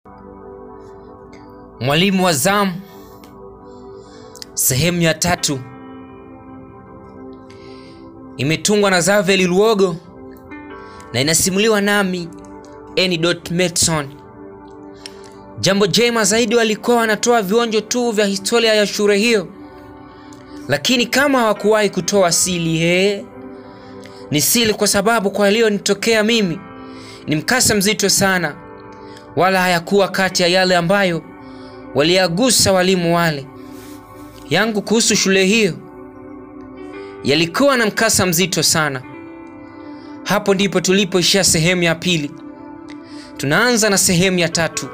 Mwalimu wa Zamu, sehemu ya 3, imetungwa na Xavery na inasimuliwa nami Metson. Jambo jema zaidi, walikuwa wanatoa vionjo tu vya historia ya shule hiyo, lakini kama hawakuwahi kutoa siri. Ni siri kwa sababu kwa leo nitokea mimi ni mkasa mzito sana, wala hayakuwa kati ya yale ambayo waliagusa walimu wale yangu kuhusu shule hiyo. Yalikuwa na mkasa mzito sana. Hapo ndipo tulipoishia sehemu ya 2. Tunaanza na sehemu ya 3.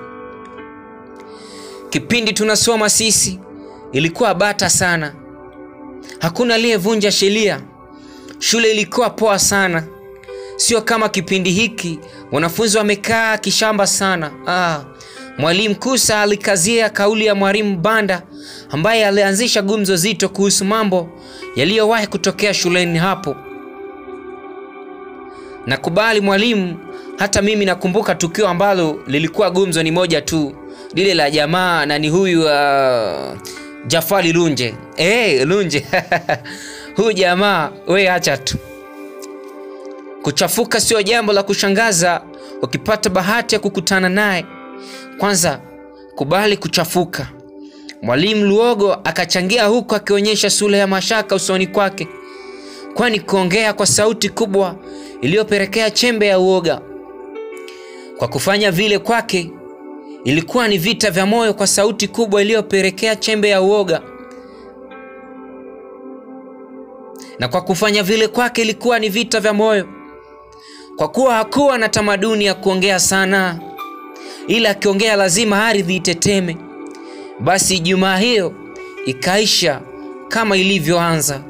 Kipindi tunasoma sisi ilikuwa bata sana. Hakuna aliyevunja sheria. Shule ilikuwa poa sana. Sio kama kipindi hiki wanafunzi wamekaa kishamba sana. Mwalimu Kusa alikazia kauli ya mwalimu Banda ambaye alianzisha gumzo zito kuhusu mambo yaliyowahi kutokea shuleni hapo. Nakubali mwalimu, hata mimi nakumbuka tukio ambalo lilikuwa gumzo ni moja tu, lile la jamaa na ni huyu Jafari Lunje. Lunje. Huyu jamaa, wewe acha tu. Kuchafuka sio jambo la kushangaza ukipata bahati ya kukutana naye. Kwanza kubali kuchafuka. Mwalimu Luogo akachangia huko akionyesha sura ya mashaka usoni kwake, kwani kuongea kwa sauti kubwa iliyopelekea chembe ya uoga. Kwa kufanya vile kwake ilikuwa ni vita vya moyo kwa sauti kubwa iliyopelekea chembe ya uoga. Na kwa kufanya vile kwake ilikuwa ni vita vya moyo kwa kuwa hakuwa na tamaduni ya kuongea sana, ila akiongea lazima ardhi iteteme. Basi Ijumaa hiyo ikaisha kama ilivyoanza.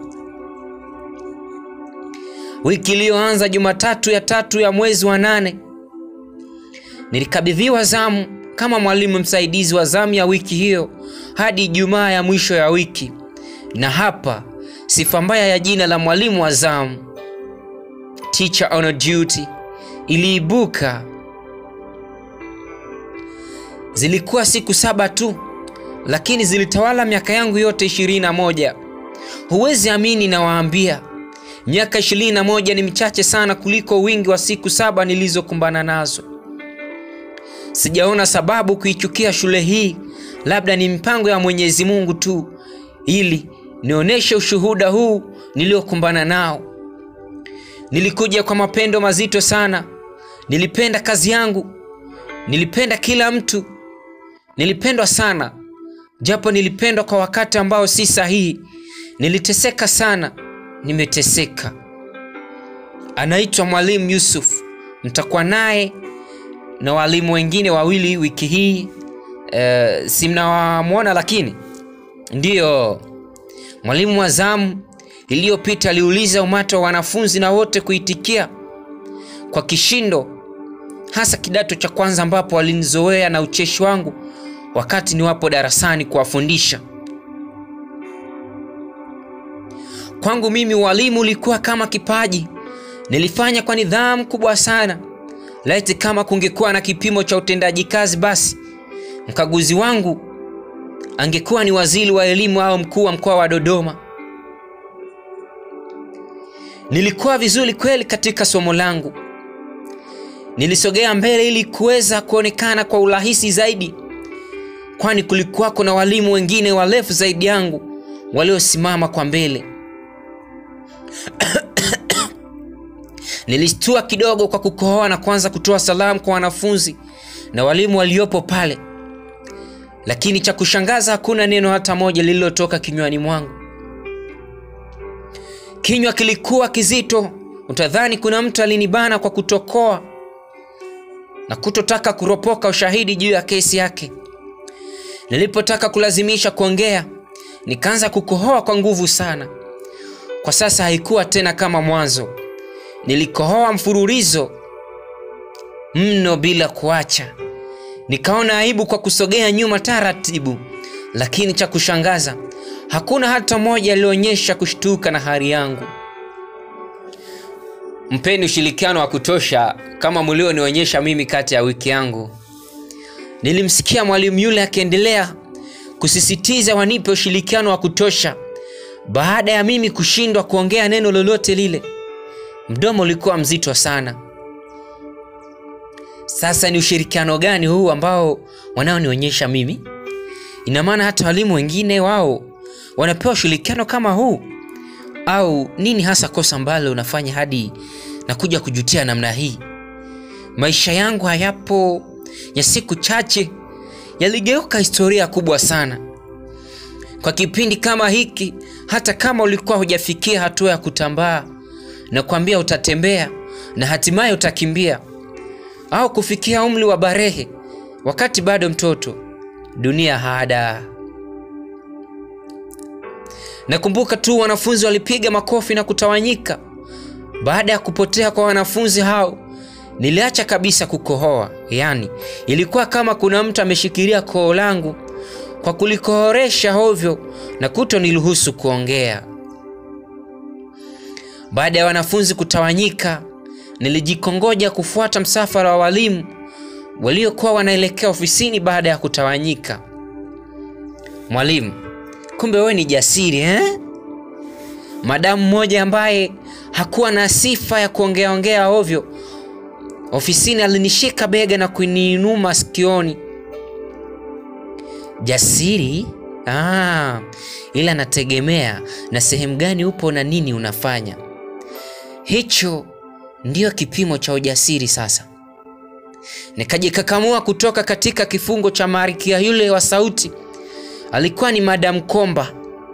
Wiki iliyoanza Jumatatu ya 3 ya mwezi wa 8, nilikabidhiwa zamu kama mwalimu msaidizi wa zamu ya wiki hiyo hadi Ijumaa ya mwisho ya wiki. Na hapa sifa mbaya ya jina la mwalimu wa zamu, teacher on duty, iliibuka. Zilikuwa siku 7 tu, lakini zilitawala miaka yangu yote 21. Huwezi amini na waambia, miaka 21 ni michache sana kuliko wingi wa siku 7 nilizokumbana nazo. Sijaona sababu kuichukia shule hii, labda ni mpango ya Mwenyezi Mungu tu ili nionyeshe ushuhuda huu niliokumbana nao. Nilikuja kwa mapendo mazito sana. Nilipenda kazi yangu, nilipenda kila mtu, nilipendwa sana, japo nilipendwa kwa wakati ambao si sahihi. Niliteseka sana, nimeteseka. Anaitwa Mwalimu Yusuf. Mtakuwa naye na walimu wengine 2 wiki hii. Si mnamuona, lakini ndiyo mwalimu wa Zamu iliyopita aliuliza umati wa wanafunzi na wote kuitikia kwa kishindo, hasa kidato cha kwanza ambapo walinizoea na ucheshi wangu wakati niwapo darasani kuwafundisha. Kwangu mimi walimu ulikuwa kama kipaji. Nilifanya kwa nidhamu kubwa sana. Laiti kama kungekuwa na kipimo cha utendaji kazi, basi mkaguzi wangu angekuwa ni waziri wa elimu au mkuu wa mkoa wa Dodoma. Nilikuwa vizuri kweli katika somo langu. Nilisogea mbele ili kuweza kuonekana kwa urahisi zaidi, kwani kulikuwa kuna walimu wengine warefu zaidi yangu waliosimama kwa mbele. Nilistua kidogo kwa kukohoa na kuanza kutoa salamu kwa wanafunzi na walimu waliopo pale, lakini cha kushangaza hakuna neno hata moja lililotoka kinywani mwangu. Kinywa kilikuwa kizito, utadhani kuna mtu alinibana kwa kutokoa na kutotaka kuropoka ushahidi juu ya kesi yake. Nilipotaka kulazimisha kuongea, nikaanza kukohoa kwa nguvu sana. Kwa sasa haikuwa tena kama mwanzo. Nilikohoa mfululizo mno bila kuacha. Nikaona aibu kwa kusogea nyuma taratibu, lakini cha kushangaza hakuna hata mmoja alionyesha kushtuka na hali yangu. Mpeni ushirikiano wa kutosha kama mlionionyesha mimi kati ya wiki yangu. Nilimsikia mwalimu yule akiendelea kusisitiza wanipe ushirikiano wa kutosha. Baada ya mimi kushindwa kuongea neno lolote lile, mdomo ulikuwa mzito sana. Sasa ni ushirikiano gani huu ambao wanaonionyesha mimi? Ina maana hata walimu wengine wao wanapewa ushirikiano kama huu? Au nini hasa kosa ambalo unafanya hadi na kuja kujutia namna hii? Maisha yangu hayapo ya siku chache yaligeuka historia kubwa sana. Kwa kipindi kama hiki, hata kama ulikuwa hujafikia hatua ya kutambaa na kuambia utatembea na hatimaye utakimbia, au kufikia umri wa barehe wakati bado mtoto, dunia hada. Nakumbuka tu wanafunzi walipiga makofi na kutawanyika. Baada ya kupotea kwa wanafunzi hao, niliacha kabisa kukohoa. Yani, ilikuwa kama kuna mtu ameshikilia koo langu kwa kulikohoresha hovyo na kutoniruhusu kuongea. Baada ya wanafunzi kutawanyika, nilijikongoja kufuata msafara wa walimu waliokuwa wanaelekea ofisini baada ya kutawanyika. Mwalimu, kumbe wewe ni jasiri Madamu mmoja ambaye hakuwa na sifa ya kuongea ovyo ofisini alinishika bega na kuniinua sikioni. Jasiri? Ila nategemea na sehemu gani upo na nini unafanya. Hicho ndio kipimo cha ujasiri sasa. Nikajikakamua kutoka katika kifungo cha marikia yule wa sauti. Alikuwa ni Madam Komba.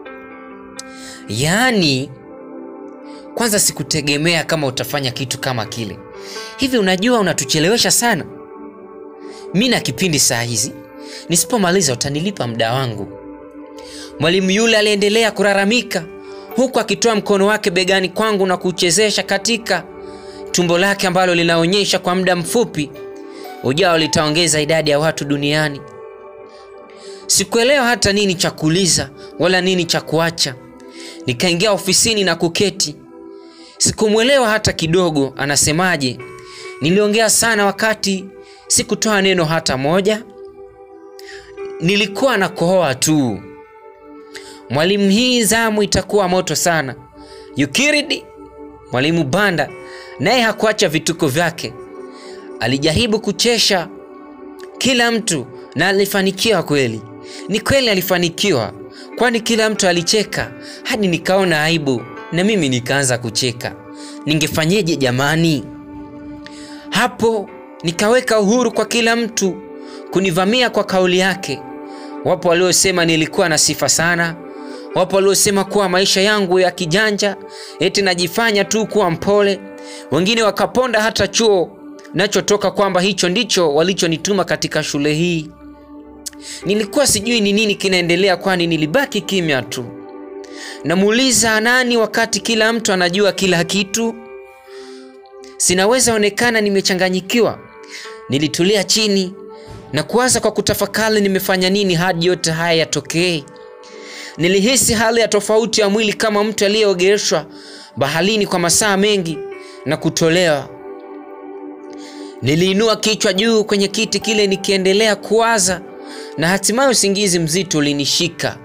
Yaani, kwanza sikutegemea kama utafanya kitu kama kile. Hivi unajua unatuchelewesha sana. Mimi na kipindi saa hizi, nisipomaliza utanilipa muda wangu. Mwalimu yule aliendelea kulalamika huku akitoa mkono wake begani kwangu na kuchezesha katika tumbo lake ambalo linaonyesha kwa muda mfupi ujao litaongeza idadi ya watu duniani. Sikuelewa hata nini cha kuuliza wala nini cha kuacha. Nikaingia ofisini na kuketi. Sikumuelewa hata kidogo anasemaje. Niliongea sana wakati sikutoa neno hata moja. Nilikuwa na kohoa tu. Mwalimu, hii zamu itakuwa moto sana. Yukiridi, mwalimu Banda, naye hakuacha vituko vyake. Alijaribu kuchesha kila mtu na alifanikiwa kweli. Ni kweli alifanikiwa, kwani kila mtu alicheka hadi nikaona aibu na mimi nikaanza kucheka. Ningefanyeje jamani? Hapo nikaweka uhuru kwa kila mtu kunivamia kwa kauli yake. Wapo waliosema nilikuwa na sifa sana. Wapo waliosema kuwa maisha yangu ya kijanja, eti najifanya tu kuwa mpole. Wengine wakaponda hata chuo nachotoka kwamba hicho ndicho walichonituma katika shule hii. Nilikuwa sijui ni nini kinaendelea, kwani nilibaki kimya tu. Namuuliza nani wakati kila mtu anajua kila kitu? Sinaweza onekana nimechanganyikiwa. Nilitulia chini na kuanza kwa kutafakari nimefanya nini hadi yote haya yatokee. Nilihisi hali ya tofauti ya mwili kama mtu aliyeogeleshwa baharini kwa masaa mengi na kutolewa. Niliinua kichwa juu kwenye kiti kile nikiendelea kuwaza, na hatimaye usingizi mzito ulinishika.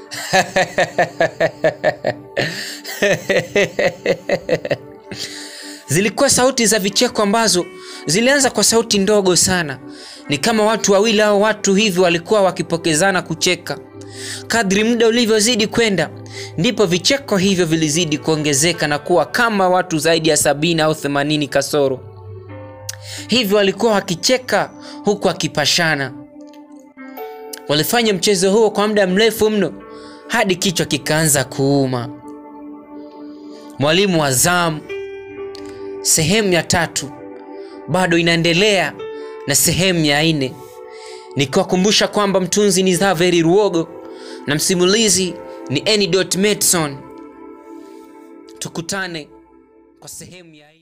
Zilikuwa sauti za vicheko ambazo zilianza kwa sauti ndogo sana. Ni kama watu wawili au watu hivi walikuwa wakipokezana kucheka. Kadri muda ulivyozidi kwenda, ndipo vicheko hivyo vilizidi kuongezeka na kuwa kama watu zaidi ya 70 au 80 kasoro. Hivyo walikuwa wakicheka huku wakipashana. Walifanya mchezo huo kwa muda mrefu mno hadi kichwa kikaanza kuuma. Mwalimu wa Zamu, sehemu ya 3 bado inaendelea na sehemu ya 4. Nikiwakumbusha kwamba mtunzi ni Xavery na msimulizi ni Metson. Tukutane kwa sehemu ya